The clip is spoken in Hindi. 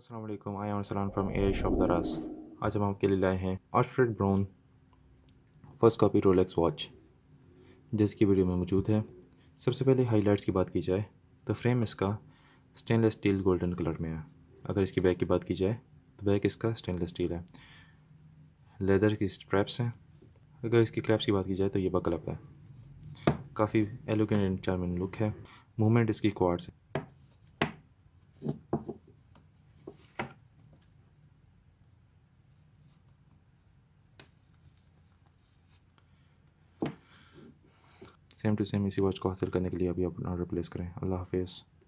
अस्सलाम वालेकुम, I am Salam from a shop Daraz. आज हम आपके लिए लाए हैं ऑस्ट्रेड brown first copy Rolex watch, जिसकी वीडियो में मौजूद है। सबसे पहले हाइलाइट्स की बात की जाए तो फ्रेम इसका स्टेनलेस स्टील गोल्डन कलर में है। अगर इसकी बैक की बात की जाए तो बैक इसका स्टेनलेस स्टील है। लेदर की स्ट्रैप्स हैं। अगर इसकी क्लैप्स की बात की जाए तो ये बकल अप है। काफ़ी एलिगेंट एंड चार्मिंग लुक है। मूवमेंट इसकी क्वाड्स है। सेम टू सेम इसी वॉच को हासिल करने के लिए अभी अपना ऑर्डर प्लेस करें। अल्लाह हाफिज़।